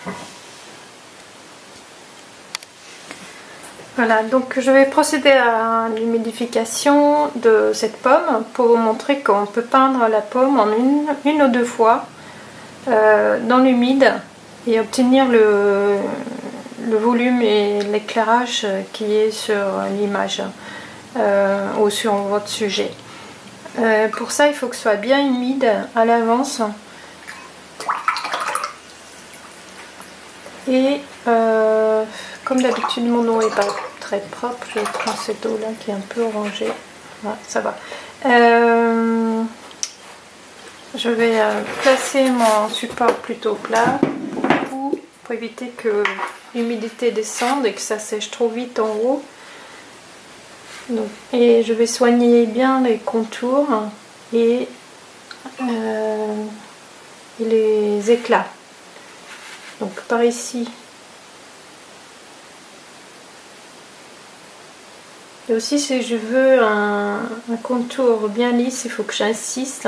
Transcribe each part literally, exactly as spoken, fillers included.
Voilà, donc je vais procéder à l'humidification de cette pomme pour vous montrer qu'on peut peindre la pomme en une, une ou deux fois euh, dans l'humide et obtenir le, le volume et l'éclairage qui est sur l'image euh, ou sur votre sujet. Euh, pour ça, il faut que ce soit bien humide à l'avance. Et euh, comme d'habitude mon eau n'est pas très propre, je prends cette eau là qui est un peu orangée. Voilà, ça va. Euh, je vais euh, placer mon support plutôt plat pour, pour éviter que l'humidité descende et que ça sèche trop vite en haut. Donc, et je vais soigner bien les contours et, euh, et les éclats. Donc par ici. Et aussi si je veux un, un contour bien lisse, il faut que j'insiste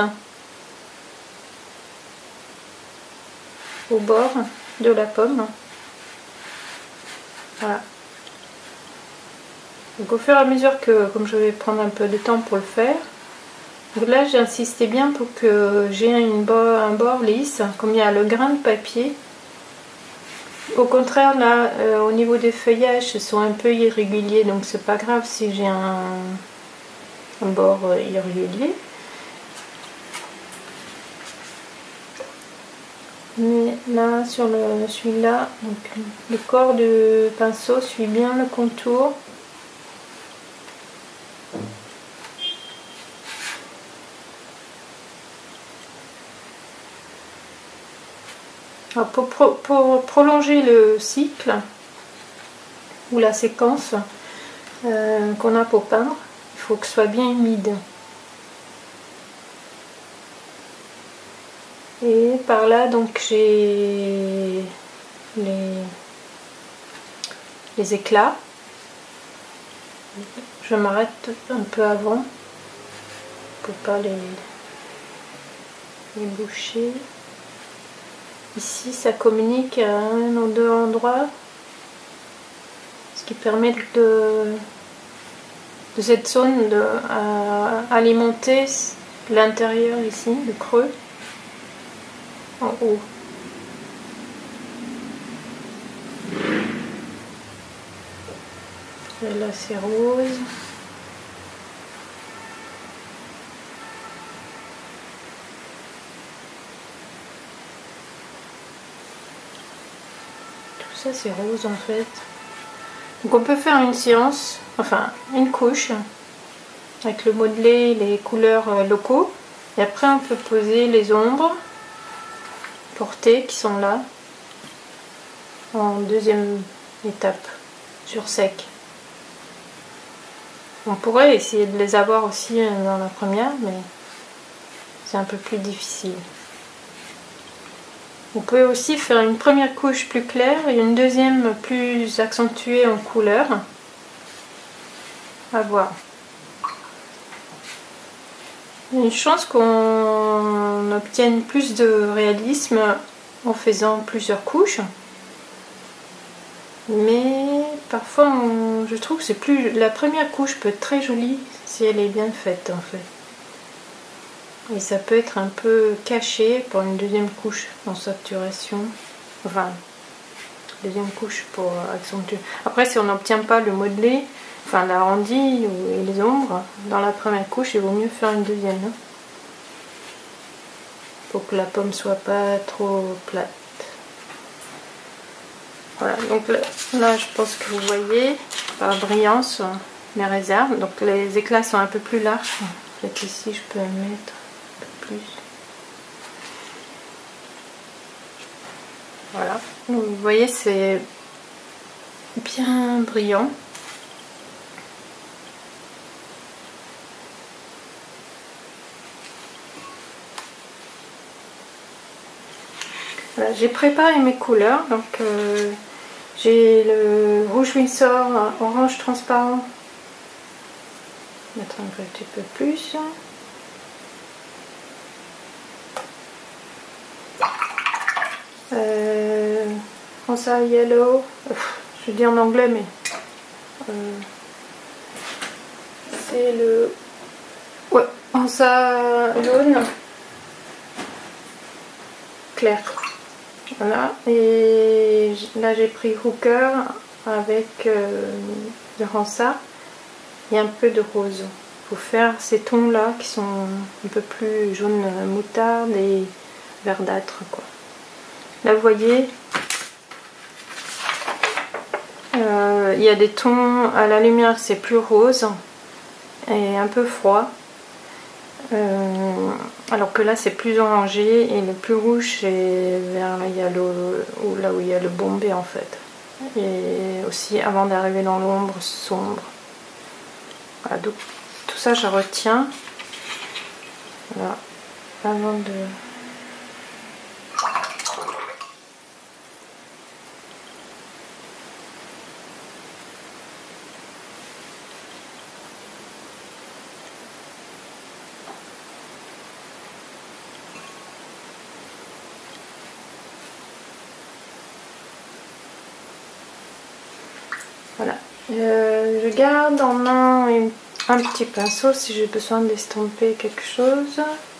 au bord de la pomme. Voilà. Donc au fur et à mesure que, comme je vais prendre un peu de temps pour le faire, donc là j'ai insisté bien pour que j'ai un bord, un bord lisse, comme il y a le grain de papier. Au contraire, là, euh, au niveau des feuillages, ils sont un peu irréguliers, donc c'est pas grave si j'ai un, un bord euh, irrégulier. Mais là, sur le celui-là, donc le corps du pinceau suit bien le contour. Alors pour, pro, pour prolonger le cycle ou la séquence euh, qu'on a pour peindre, il faut que ce soit bien humide. Et par là, donc j'ai les, les éclats. Je m'arrête un peu avant pour pas les, les boucher. Ici, ça communique à un ou deux endroits, ce qui permet de, de cette zone de à, alimenter l'intérieur ici, le creux, en haut. Et là, c'est rose. Ça c'est rose en fait. Donc on peut faire une séance, enfin une couche avec le modelé, les couleurs locaux, et après on peut poser les ombres portées qui sont là en deuxième étape sur sec. On pourrait essayer de les avoir aussi dans la première, mais c'est un peu plus difficile. On peut aussi faire une première couche plus claire et une deuxième plus accentuée en couleur. À voir. Il y a une chance qu'on obtienne plus de réalisme en faisant plusieurs couches. Mais parfois, on, je trouve que c'est plus la première couche peut être très jolie si elle est bien faite en fait. Et ça peut être un peu caché pour une deuxième couche en saturation. Enfin, deuxième couche pour accentuer. Après, si on n'obtient pas le modelé, enfin l'arrondi et les ombres, dans la première couche, il vaut mieux faire une deuxième. Hein, pour que la pomme soit pas trop plate. Voilà, donc là, là je pense que vous voyez par brillance mes réserves. Donc les éclats sont un peu plus larges. En fait, ici, je peux mettre plus. Voilà, donc, vous voyez c'est bien brillant. Voilà, j'ai préparé mes couleurs, donc euh, j'ai le rouge Winsor orange transparent. Mettre un petit peu plus. Euh, Hansa Yellow, je dis en anglais mais euh, c'est le ouais, Hansa jaune clair. Voilà, et là j'ai pris Hooker avec euh, de Hansa et un peu de rose pour faire ces tons là qui sont un peu plus jaune moutarde et verdâtre quoi. Là vous voyez, euh, il y a des tons à la lumière c'est plus rose et un peu froid, euh, alors que là c'est plus orangé et le plus rouge c'est vers là, il y a le, là où il y a le bombé en fait, et aussi avant d'arriver dans l'ombre sombre. Voilà, donc tout ça je retiens, voilà, avant de... Voilà, euh, je garde en main une, un petit pinceau si j'ai besoin d'estomper quelque chose.